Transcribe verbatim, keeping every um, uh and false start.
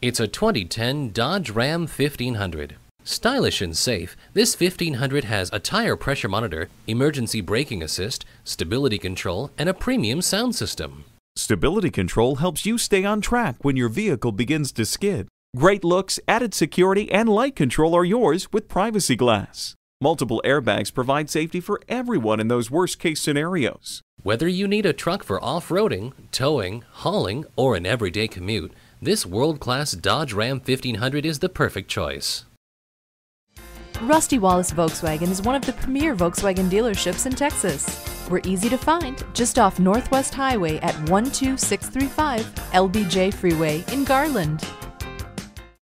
It's a twenty ten Dodge Ram fifteen hundred. Stylish and safe, this fifteen hundred has a tire pressure monitor, emergency braking assist, stability control, and a premium sound system. Stability control helps you stay on track when your vehicle begins to skid. Great looks, added security, and light control are yours with Privacy Glass. Multiple airbags provide safety for everyone in those worst-case scenarios. Whether you need a truck for off-roading, towing, hauling, or an everyday commute, this world-class Dodge Ram fifteen hundred is the perfect choice. Rusty Wallis Volkswagen is one of the premier Volkswagen dealerships in Texas. We're easy to find just off Northwest Highway at one two six three five L B J Freeway in Garland.